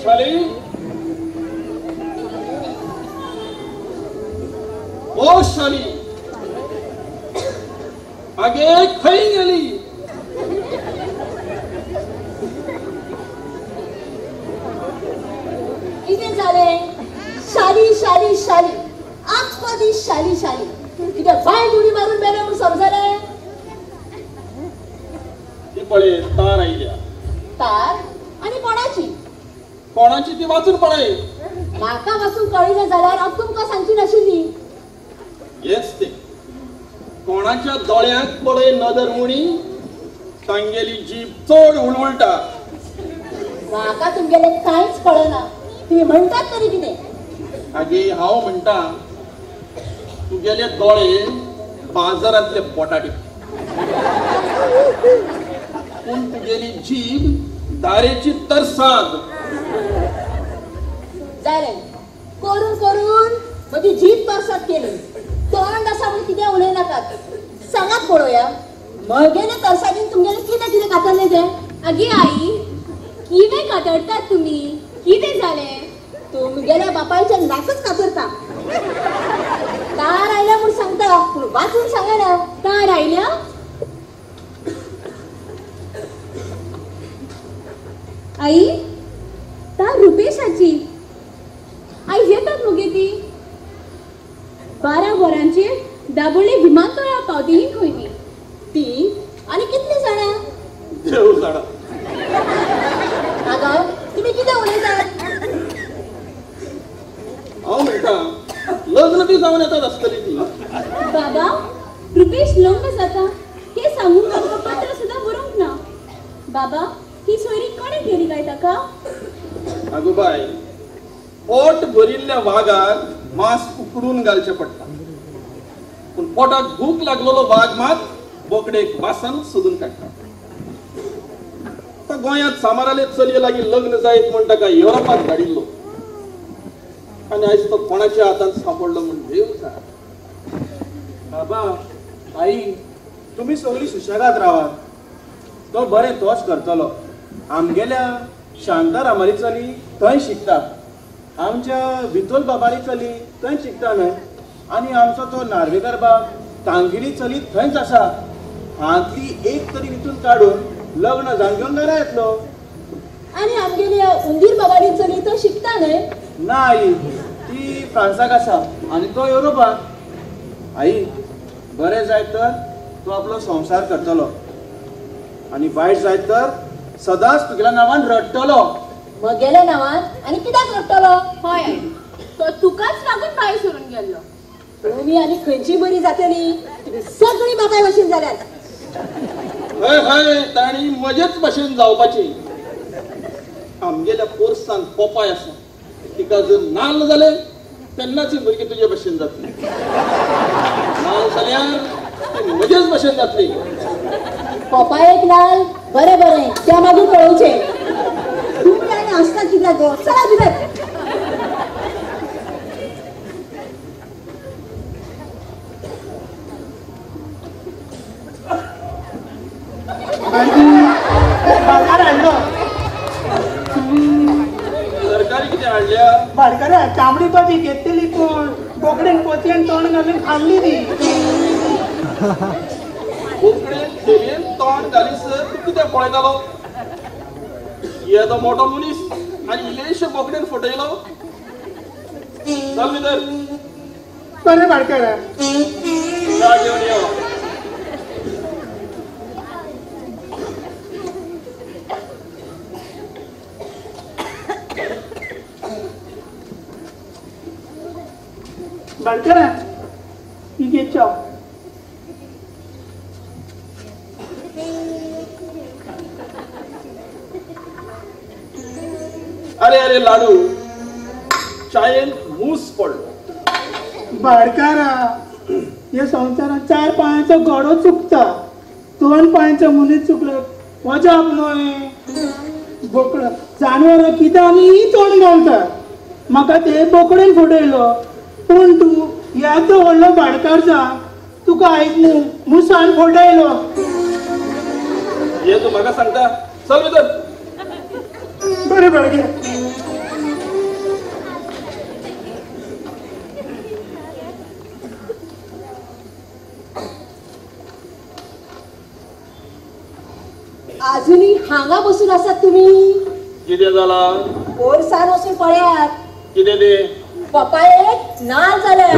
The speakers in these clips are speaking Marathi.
शाली ओ शाली आगे खई गेली किती झाले शाली शाली शाली आजपादी शाली शाली किती बाय उडी मारून बेले म्हणून समजले ती पळे तार आयल्या तार आणि कोणाची कोणाची ती वाचून पळे माका वाचून कळले जाल्यार हांव तुमकां सांगची नाशिल्ली हेच ते कोणाच्या दोळ्यांत पळे नदर मुणी तांगेली जीभ चड उलवलटा म्हाका तुमगेले कांयच कळना तुम्ही म्हणटात तरी कितें आगे हांव म्हणटा तुगेले दोळे बाजारांतले बटाटे पूण तुगेली जीभ दारेची तरसाद जालें करून करून म्हजी जीभ परसाद केली तोंड आसा म्हूण कितें उलयनाकात सांगात पळोवया म्हगेले तरसादीन तुमगेले कितें कितें कातरलें तें आगे आई कितें कातरतात तुम्ही कितें जालें तुमगेल्या बापायचें नाकच कातरता तार आयल्या म्हूण सांगता पूण वाचून सांगना तार आयल्या आई तार रुपेशाची आई येतात मगे ती 12 वरांचेर दाबोळे विमानतळा पावतली खंय ती आनी कितलीं जाणां देव जाणा आगाव तुमी कितें उलयतात हांव म्हणटा लग्न बी जावन येतात आसतली ती बाबा रुपेश लग्न जाता हे सांगून ताका पत्र सुद्धा बरोवंक ना बाबा ही सोयरी कोणे गेली काय ताका आगो बाय पोट भरिल्ल्या वाघाक मांस उकडून घालचें पडटा पूण पोटाक भूक लागलेलो वाघ मात बोकडेक वासान सोदून काडटा आता गोंयांत सामाराले चलये लागीं लग्न जायत म्हण ताका युरोपांत धाडिल्लो आनी आयज तो कोणाच्या हातांत सापडलो म्हण देव जाणा बाबा आई तुम्ही सगळी सुशेगाद रावात तो बरें तोच करतलो आमगेल्या शांतारामाली चली थंय शिकता आमच्या विठोल बाबाली चली थंय शिकता न्हय आनी आमचो तो नार्वेकर बाब तांगिली चली थंयच आसा हातली एक तरी वितून काडून लग्न जावन घेवन घरा येतलो आनी आमगेली उंदीर बाबाडी चली तो शिकता न्हय ना आई ती फ्रांसाक आसा आनी तो युरोपाक आई बरें जायत तर तो आपलो संसार करतलो आनी वायट जायत तर सदांच तुगेल्या नांवान रडटलो म्हगेल्या नांवान आनी कित्याक रडटलो हय आई तो तुकाच लागून भायर सोडून गेल्लो तुमी आनी खंयची बरी जातली तुमी सगळीं बापाय भशेन जाल्यात हय हय ताणी मजेच भशेन जावपाची आमगेल्या पोरसान पोपाय आसा तिका जर नाल्ल जाले तेन्नाच भुरगीं तुजे भशेन जातली नाल्ल जाल्यार ती मजेच भशेन जातली पपायेक नाल बरें बरें त्या मागीर कळोवचें तुमी आनी आसता कित्याक गो चला भितर सरकारी कितें हाडल्या भाडकारा तांबडी भाजी घेतली कोण बोकडेन पोतयेन तोंड घालून खाल्ली ती कोंकणीन थेलयेन तोंड घालीसर तूं कितें पळयतालो येदो मोठो मनीस आनी इल्लेशे बोकडेन फटयलो चल भितर बरें भाडकारा च्या घेवन यो भाडकारा ही घे च्या अरे अरे लाडू चायेन मूस पडलो भाडकारा या संवसारात 4 पायांचो घोडो चुकता 2 पायांचो मनीस चुकलो वजाप न्हय बोकड जानवर कितें आनी तोंड घालता म्हाका ते बोकडेन फुडयलो पूण तूं येदो व्हडलो भाडकार जा तुका आयज न्हू मुसाण फुडयलो हे तू म्हाका सांगता चल भितर बरें भाडकारा अजूनही हांगा बसून आसात तुम्ही? कितें जाला? पोरसान वचून पळयात. कितें ते? पपायेक नाल जाल्या.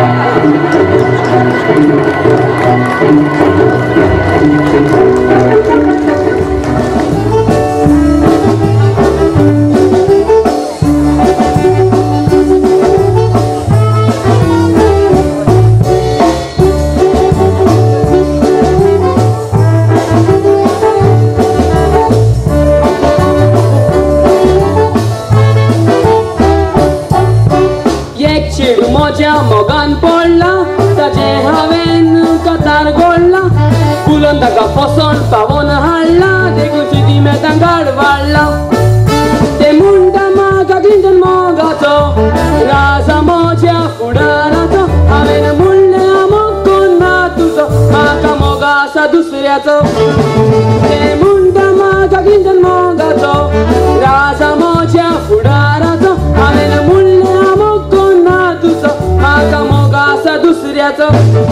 म्हज्या मोगान पडला ताचे हांवेन कतार घोडला फुलोन ताका फसोन पावोन हाडला देखून चिती मेतांगाड वाडला ते म्हणटा म्हाका किंतून मोगाचो राजा म्हज्या फुडाराचो हांवेन म्हणलें मोग कोण ना तुजो म्हाका मोगा आसा दुसऱ्याचो ते म्हणटा म्हाका किंतून मोगाचो राजा म्हज्या फुडाराचो हांवेन म्हणलें मोग कोण ना तुजो म्हाका मोगा आसा दुसऱ्याचो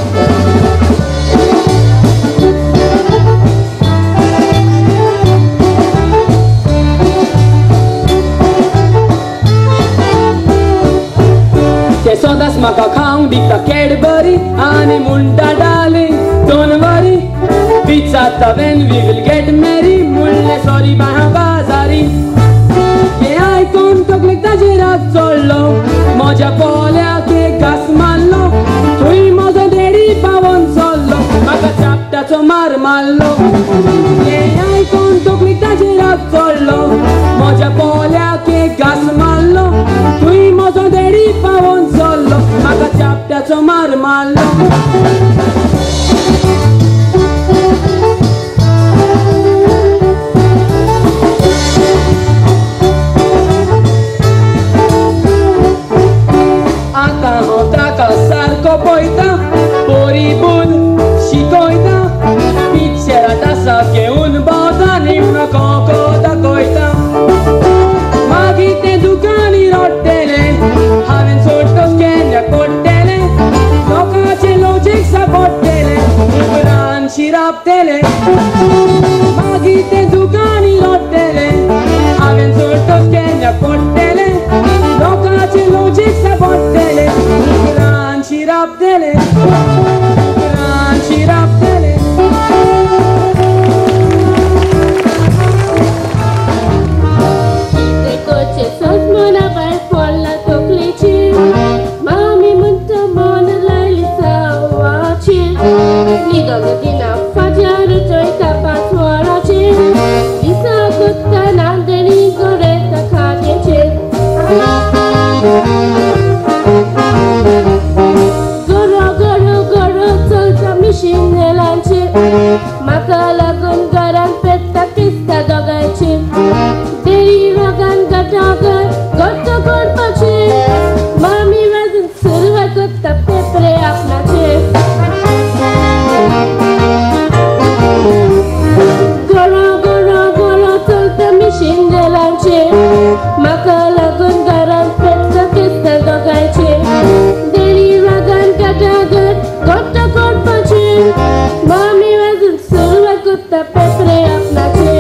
ते सदांच म्हाका खावंक दिता कॅडबरी आनी म्हणटा डार्लिंग डोंट वरी विचारता वेन वी विल गेट मॅरी म्हणलें सॉरी बाय हांव बाजारी हें आयकून तकलेक ताजेर राग चडलो म्हज्या पोल्याक एक घास मारलो थंय म्हजो देडी पावोन चल्लो म्हाका चापटाचो मार मारलो हें आयकून तकलेक ताजेर राग चडलो म्हज्या पोल्याक एक घास मारलो थंय म्हजो देडी पावोन चल्लो म्हाका चापटाचो मार मारलो सारको पळयता बरी बून शिकयता पिक्चरां तासा घेवन भोंवता निमणो कोको दाखयता मागीर ते दुकानी रडटले हांवेन सोडटोच केन्नाक पडटले लोकांचे लॉजीक सांपडटले उपरांत शिरापतले मागीर ते दुकानी रडटले हांवेन सोडटोच केन्नाक पडटले लोकांचे logic सांपडटले Shiraptele, shiraptele. Te coche sos mona vai folla toclici, mami munta mona lai lisa wachi. Ni dona dina fajar joy kapa swarachi, lisa gutta nandani goreta khadiche. Maka lagun garan peta kista dogachi Deri ragan gatagar gotta korpachi Mami razin surva kutta pepre apnache Goro goro goro tolta mishin delanche Maka lagun garan peta kista dogachi Deri ragan gatagar gotta korpachi Mami razin surva kutta pepre apnache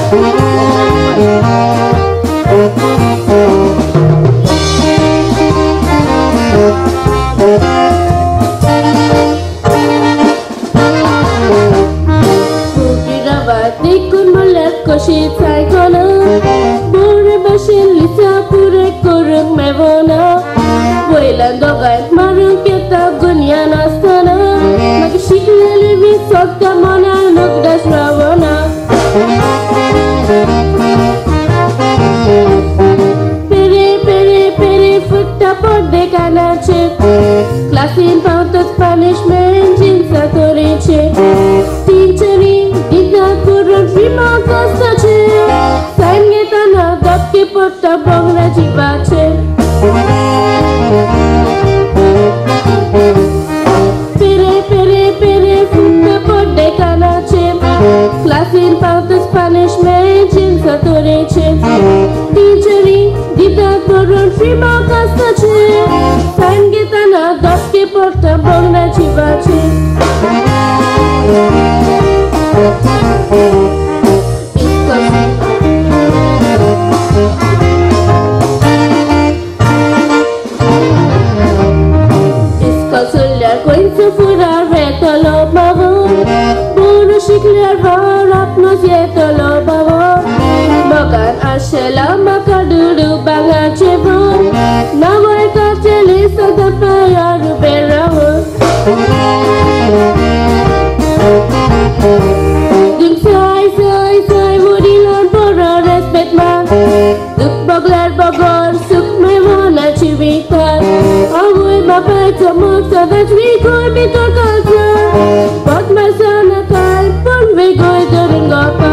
Pugiravati kun mulak koshi tsaikona Bore bashin lisa pure kuruk mevona Voilan dogat marun keta gunyan astana Magi shikleli vi sokta mona nukdas ravona Pere pere pere futta podde kanache Klasin pautot Spanish men jinsa toriche Teacheri dida kurun rima kostache Sangetana dapke potta bongra jivache Pere pere pere futta podde kanache Klasin pautot Spanish men jinsa toriche Teacheri dida kurun rima kostache Sangetana dapke potta bongra jivache बाबो मोगान आशेला म्हाका दुडू बांगाचे भोर नावय काचेली सदा पायार उबे रावून Duk say wadilan boro respect man Duk boglar bogor suk me mona civitan Awoy mapai tamuk sadat wigoy bitor kalsa Bot masana kal pun wigoy dorong gapa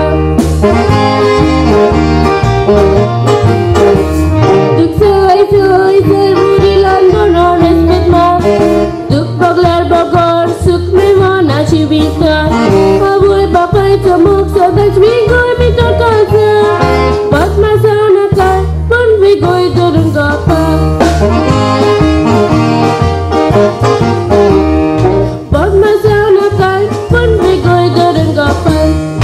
Duk say wadilan boro respect man Duk boglar bogor suk me mona civitan Awoy mapai tamuk sadat wigoy bitor kalsa Bot masana kal pun wigoy dorong gapa Bot masana kal pun wigoy dorong gapa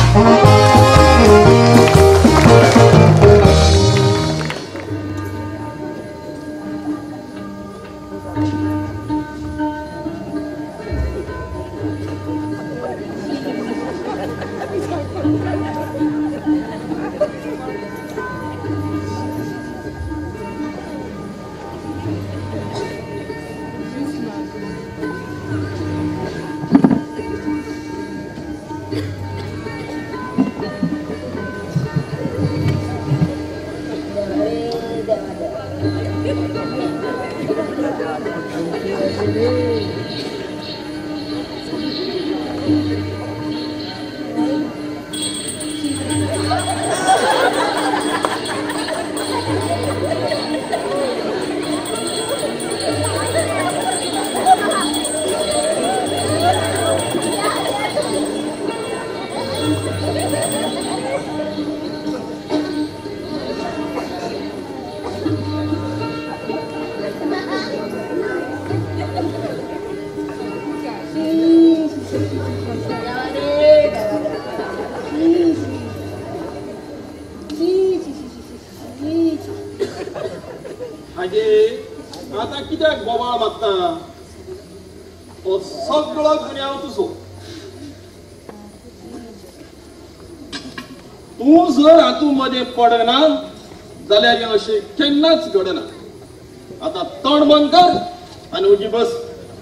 हागे आता कित्याक बोबाळ मागता हो सगळो गुन्यांव तुजो तूं जर हातूं मध्ये पडना जाल्यार हें अशें केन्नाच घडना आता तोंड बंद कर आनी उगी बस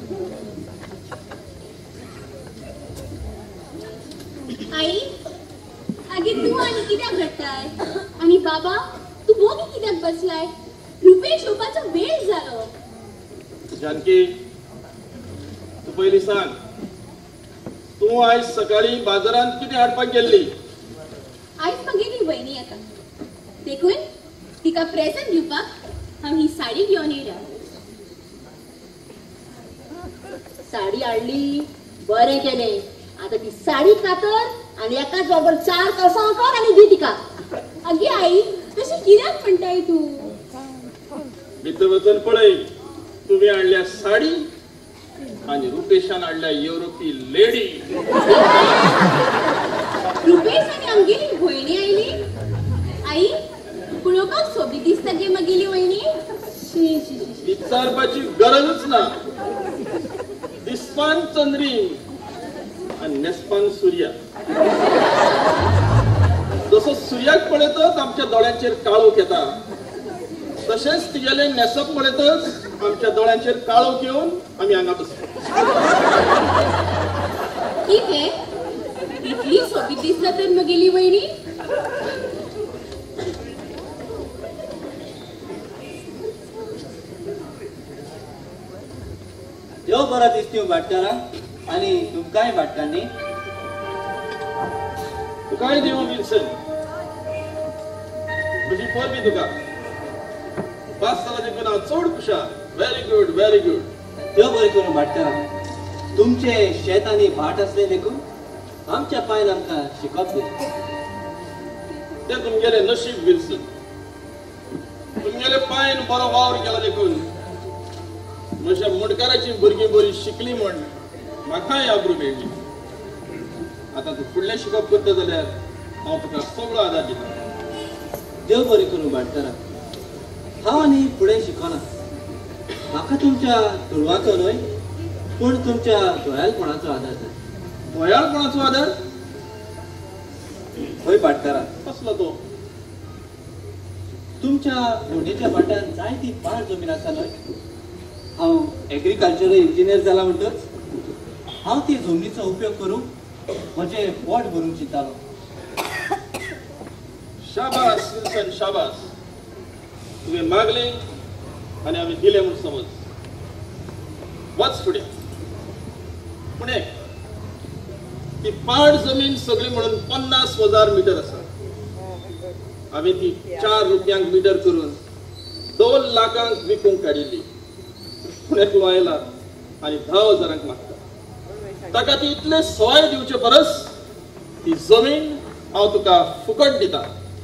आई आगे तू आणि कित्याक रडताय आणि बाबा तू बोगी कित्याक बसलाय रुपेश येवपाचो वेळ जालो जानकी तू पयलीं सांग तू आयज सकाळी बाजारांत कितें हाडपाक गेल्ली आयज मागेली वयनी येता देखून तिका प्रेझेंट दिवपाक हांव ही साडी घेवन येयल्या साडी हाडली बरें केलें आता ती साडी कातर आणि एकाच बरोबर 4 कसां कर आणि दी तिका आगे आई तशी कित्याक म्हणटाय तू भितर वचून पळय तुमी हाडल्या साडी आणि रुपेशान हाडल्या युरोपी लेडी रुपेश आणि आमगेली भयणी आयली आई पळोवपाक सोबी दिसता गे मागेली वयनी विचारपाची गरजच ना दिसपान चंद्री आणि नेस्पान सूर्या जसो सूर्याक पळयतच आमच्या दोळ्यांचेर काळोख येता तशेंच तिगेले नेसप पळयतच आमच्या दोळ्यांचेर काळोख येवन आमी हांगा बसता कितें इतली सोबीत दिसता तर मगेली वयनी देव बरो दिसती भाटकारा आणि तुमकांय भाटकांनी तुकाय देव विल्सन तुजी पोर बी तुका 5 सालांचे पण हांव चड खुशाल व्हेरी गुड व्हेरी गुड देव बरें करून भाटकारा तुमचे शेत आनी भाट असले देखून आमच्या पायन आमकां शिकप दिले ते तुमगेले नशीब विल्सन तुमगेले पायन बरो वावर केला देखून म्हज्या मुडकाराची भुरगीं बरी शिकली म्हण म्हाकाय आबरू मेळ्ळी आता तू फुडलें शिकप करता जाल्यार हांव तुका सगळो आदार दिता देव बरें करून भाटकारा हांव आनी फुडें शिकना म्हाका तुमच्या तुळवाचो न्हय पूण तुमच्या दोळ्यालपणाचो आदार जाय गोंयाळपणाचो आदार होय पाटकारा, कसलो तो? तुमच्या मोठेच्या वाट्यात जायती पाड जमीन आसा न्हय. हांव एग्रीकल्चरल इंजिनियर जाला म्हणटच हांव ती जमनीचो उपयोग करून म्हजें पोट भरूंक चिंतालो. शाबास विल्सन, शाबास. तुवें मागलें आनी हांवें दिलें म्हूण समज. वच फुडें. पूण ती पाड जमीन सगळी म्हणून 50,000 मिटर आसा. हांवें ती 4 रुपयांक मिटर करून 2 लाखांक विकूंक काडिल्ली. पूण एकलो आयला आनी 10,000 मागता. ताका ती इतले सोय दिवचे परस ती जमीन हांव तुका फुकट दिता.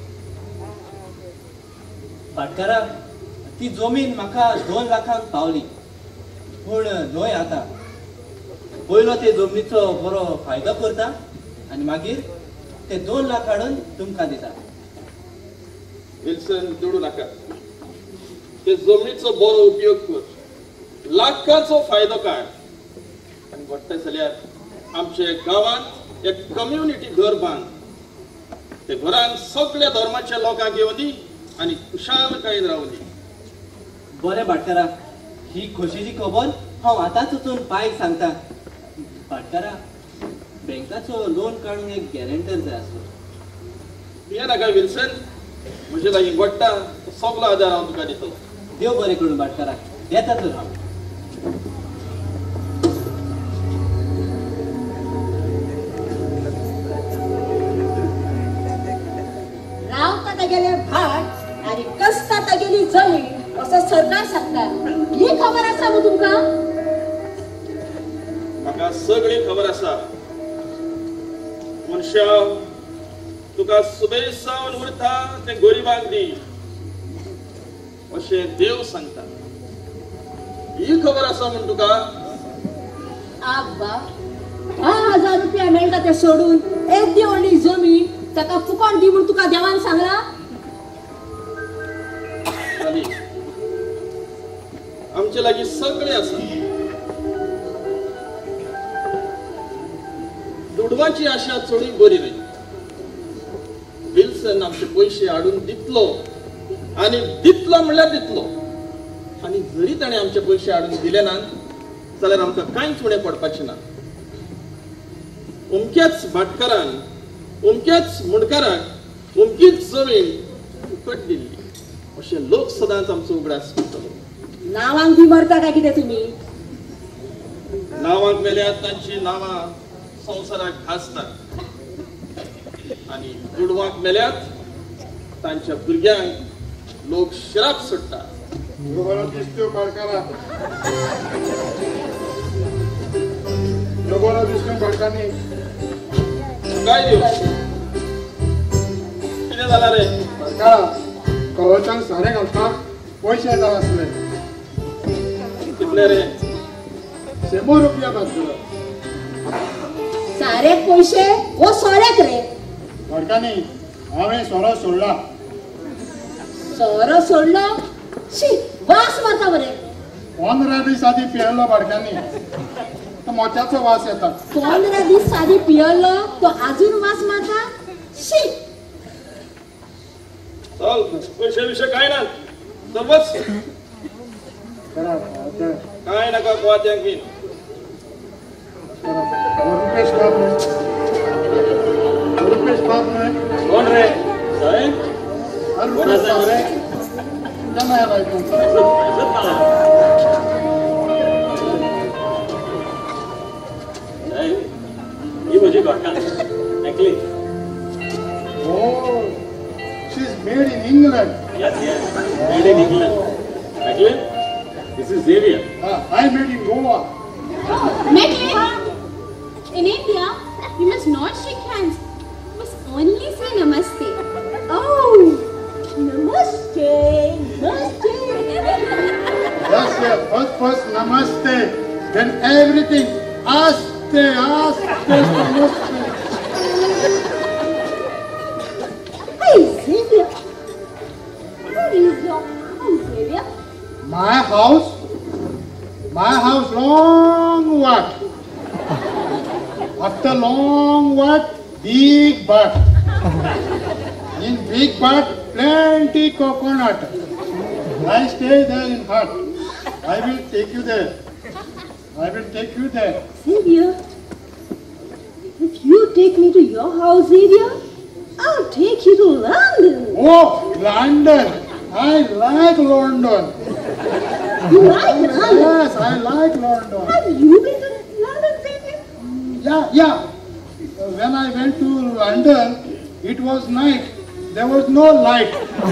पाटकारा, ती जमीन म्हाका 2 लाखांक पावली. पूण न्हय आतां. पयलो ते जमनीचो बरो फायदो करता आनी मागीर ते 2 लाख हाडून तुमकां दिता. विल्सन, जोडू नाका. ते जमनीचो बरो उपयोग कर. लाखांचो फायदो काड. आनी पडटा जाल्यार आमच्या गांवांत एक कम्युनिटी घर बांद. ते घरान सगळ्या धर्माच्या लोकांक येवं दी आनी खुशालकायेन रावूं दी. बरें पाटकारा, ही खोशेची खबर हांव आतांच वचून बायक सांगता. पाटकारा, बँकाचो लोन काडूंक एक गॅरेंटर जाय आसलो. भिये नाका विल्सन. म्हजे लागीं घडटा तो सगळो आदार हांव तुका दितलो. देव बरें करून पाटकारा. येता तर हांव. रावता तागेले भाट आनी कसता तागेली जमीन असं सरकार सांगता. ही खबर आसा मग तुमकां? म्हाका सगळी खबर आसा. मनशा, तुका सुबेज सावन उरता ते गरिबांक दी अशें देव सांगता. ही खबर आसा म्हण तुका? आब्बा, 10,000 रुपया मेळटा ते सोडून एक दी व्हडली जमीन ताका फुकट दी म्हूण तुका देवान सांगला? आमचे लागीं सगळें आसा. दुडवाची आशा चोडी बरी न्हय. विल्सन आमचे पयशे हाडून दितलो आनी दितलो म्हणल्यार दितलो. आनी जरी ताणें आमचे पयशे हाडून दिले ना जाल्यार आमकां कांयच उणें पडपाचें ना. अमक्याच भाटकारान, अमक्याच मुणकाराक अमकीच जमीन फुकट दिल्ली अशें लोक सदांच आमचो उगडास करतलो. नांवांक बी मरता काय कितें तुमी? नांवांक मेल्यात तांची नांवां संवसाराक घासतात आनी दुडवांक मेल्यात तांच्या भुरग्यांक लोक श्राप सोडटात. बरो दिसतो पाटकारा. बरो दिसतो पाटकांनी. काय दिवं? कितें जालां रे? पाटकारा, कवचान सारे घालपाक पयशे जाय आसले. कितले रे? 100 रुपया बाजूला. सारे पयशे वो सोऱ्याक रे. पाटकांनी, हांवें सोरो सोडला. सोरो सोडलो? शी, वास मारता बरे. 15 दीस आदी पियेल्लो पाटकांनी. तो मोत्याचो वास येता. 15 दीस सादी पियल्लो तो अजून वास मारता? शी. चल, पयशे विशय काय ना. समज काय नाका कोवात्यांक बीन. रुपेश बाब न्हय. कोण रे? साहेब? कोण आसा रे? केन्ना येलाय तूं? साहेब, ही म्हजी घोटां. एकली. Oh, she's made in England. Yes, yes. Made in England. Actually, this is Xavier. I made in Goa. In India, you must not shake hands. You must only say namaste. Oh, namaste, namaste. Yes, yes. First namaste. Then everything. Aste, namaste. Hey, Xavier. Where is your house, Xavier? My house? My house, long walk. After long walk, big bath. big but plenty coconut. I stay there in hut. I will take you there. I will take you there. Xavier, if you take me to your house, Xavier, I'll take you to London. Oh, London. I like London. You like London? Yes, I like London. Have you been to London, Xavier? Yeah. When I went to London, it was night. There was no light.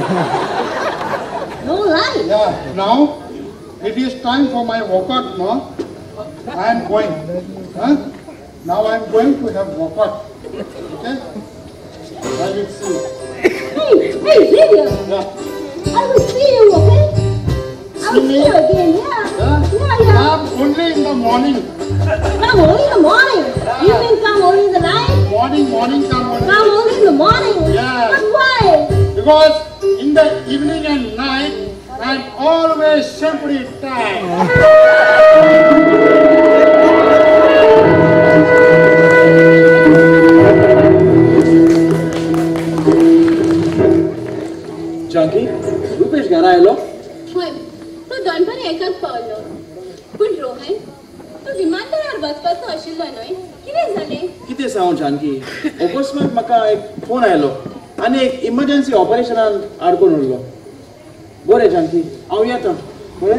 No light? Yeah, now it is time for my workout, no? I am going. Huh? Now I am going to have workout. Okay? I will see you. Hey, Xavier. Yeah. I will see you, okay? I will see you again, yeah. Come only in the morning. Come only in the morning. You mean come only in the night? Morning, come only. Come only in the morning? Yeah. But why? Because in the evening and night, I am always simply tired. Janaki Rupesh घरा आयलो होय तो दनपारी एकाच पावलो पूण रोहन तू विमानतळार वचपाचो आशिल्लो न्हय कितें जालें कितें सांगू जानकी अकस्मात म्हाका एक फोन आयलो आनी एक इमर्जन्सी ऑपरेशनान आडकोन उरलो बरें जानकी हांव येता बरें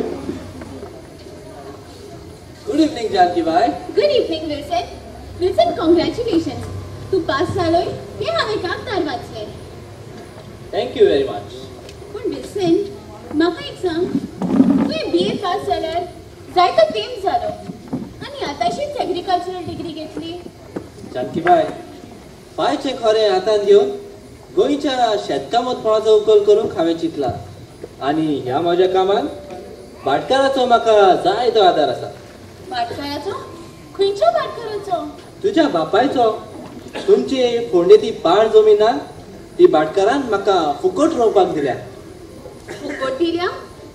good evening Janaki bye. Good evening Wilson. Wilson congratulations तू पास जालोय हे हांवें कागदार वाचलें. Thank you very much. पूण विल्सन म्हाका एक सांग तुवें BA पास जाल्यार जायतो तेंप जालो आनी आतांशीच एग्रीकल्चरल डिग्री घेतली. जानकी बाय पायचें खरें हातान घेवन गोंयच्या शेतकामत उखल करूंक हांवें चिंतलां आनी ह्या म्हज्या कामान भाटकाराचो म्हाका जायतो आदार आसा. भाटकाराचो? खंयच्या भाटकाराचो? तुज्या बापायचो. तुमची फोंडे ती पाड जमीन ना ती भाटकारान म्हाका फुकट रोवपाक दिल्या. फुकट दिल्या?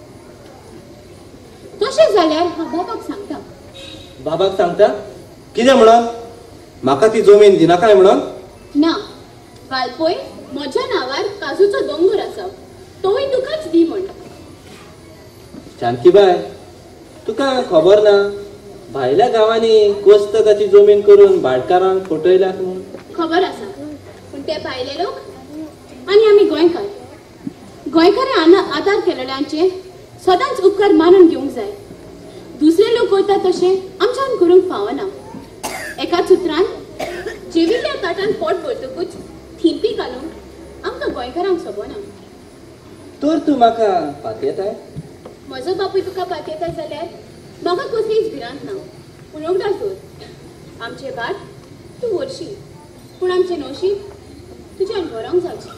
तशें जाल्यार हांव बाबाक सांगता. बाबाक सांगता कितें म्हणून म्हाका ती जमीन दिनाकाय म्हणून? ना वालपय म्हज्या नांवार काजूचो दोंगर आसा तोय तुकाच दी म्हण. जानकी बाय तुका खबर ना भायल्या गांवांनी कोस्त ताची जमीन करून भाटकारांक फटयल्यात म्हूण? खबर आसा पूण ते भायले लोक आनी आमी गोंयकार. गोंयकारांनी आदार केलेल्यांचे सदांच उपकार मानून घेवंक जाय. दुसरे लोक करता तशें आमच्यान करूंक फावना. एकाच उतरान जेविल्ल्या ताटान पोट भरतकूच थिंपी घालूंक आमकां गोंयकारांक सोबना. तर तूं म्हाका पातयताय? म्हजो बापूय तुका पातयता जाल्यार म्हाका कसलीच भिरांत ना. पूण उगडास दवर आमचें भाट तूं व्हरशी पूण आमचें नशीब तुज्यान व्हरोंक जावचें.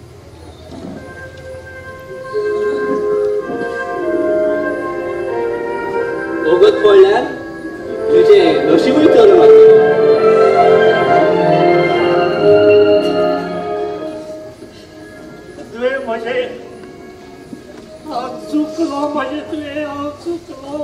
ओगत पडल्यार तुजें नशीबूय चड वाडटलें. तुवें म्हजें हांव चुकलो म्हजें तुवें हांव चुकलो.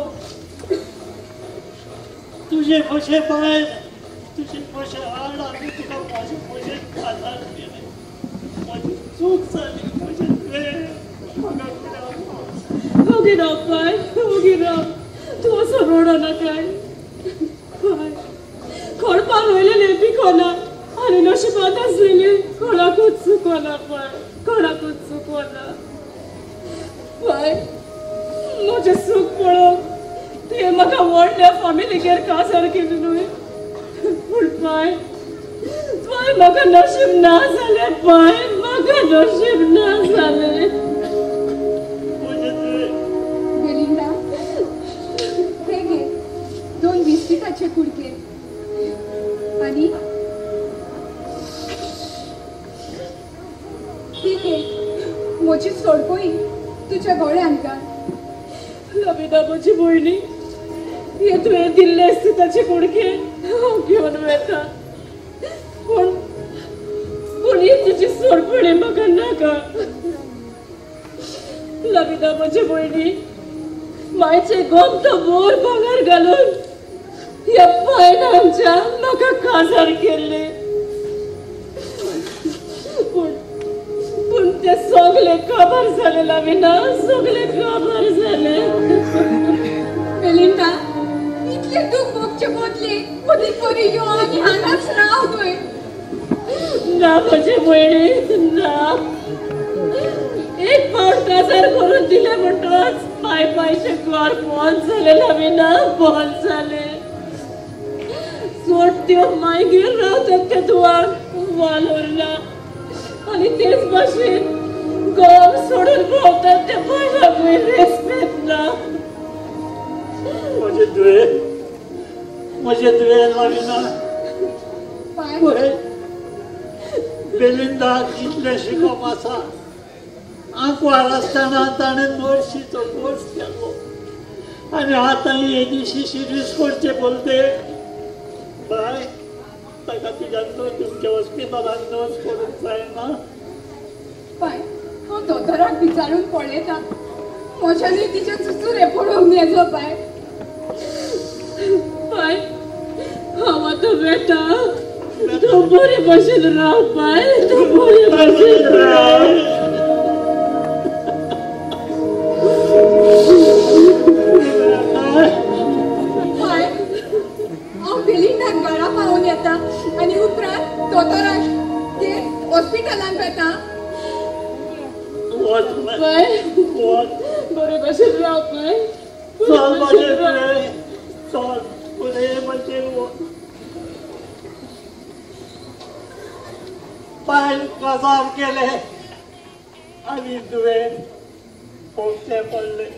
तुजे भशेन बायल तुजे भशेन आड आनी तुका म्हाजे भशेन काजार केलें. म्हजी चूक जाली म्हजें तुवें म्हाका कितें होगिना बाय होगिना तूं असो रडो नाकाय. खडपार वयलेलें पिकोना आनी नशिबांत आसलेलें कोणाकूच चुकोना बाय कोणाकूच चुकोना. बाय म्हजें सूख पळोवंक तुवें म्हाका व्हडल्या फामिलीगेर काजार केली न्हय पूण बाय बाय म्हाका नशीब ना जालें बाय म्हाका नशीब ना जालें. बेलिंदा हे घे 2 बिस्किटाचे कुडके आणि ठीक आहे मोची सोडपोई तुझ्या गोळ्यान घाल. लबिता म्हजी भयणी हे तुवें दिल्ले आसता ताचे कुडके हांव घेवन वेता पूण पूण ही तुजी सोडपणी म्हाका नाका. लबिता म्हजी भयणी मायचे गोमतो बोर भांगर घालून ह्या बायलांच्या म्हाका काजार केल्ली पूण ते सगळे खबर झाले लाविना सगळे खबर झाले बेलिंदा इतले दुःख भोगचे बदले कधी करी यो आणि हांगाच रावतोय ना माझे बहिणी ना एक पाऊल कासार करून दिले म्हणतोच पाय पायचे घर बंद झाले लाविना बंद झाले सोडत्यो मागीर रावतात त्या दुवाक वालोरला आणि तेच भाशेन गाव सोडून भोवतात त्या बायलांकूय रेस्पेक्ट ना म्हजे दुयेन लाविना पळय बेलिंदाक इतलें शिकोवप आसा आंकवार आसतना ताणें नर्शीचो कोर्स केलो आनी आतां हे दिशी सिरीज करचे बोलते बाय ताका तुज्यान तुमच्या हॉस्पिटलान नर्स करूंक जायना पाय हांव दोतोराक विचारून पळयता म्हज्यानी तिचे चुचुरे पडोवंक येजो पाय पाय हांव आतां वेता तूं बरे भाशेन राव पाय तूं बरे भाशेन राव पाय हांव बेलिंदाक घरा पावून येता आनी उपरांत दोतोराक ते हॉस्पिटलान वेता पाय बरे भाशेन राव पाय चल म्हजे तुवें चल फुडें म्हजे पाय काजार केले आनी तुवें पोवचें पडलें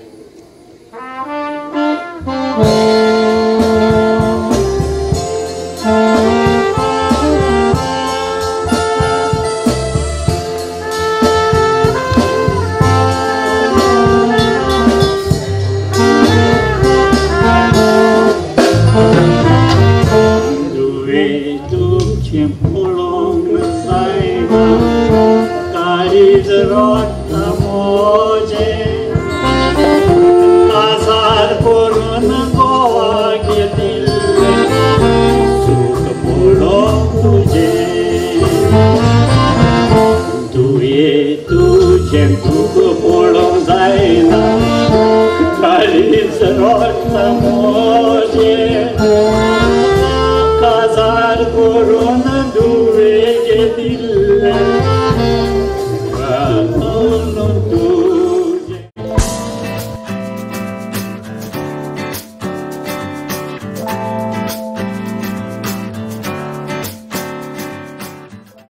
Cariță roată moje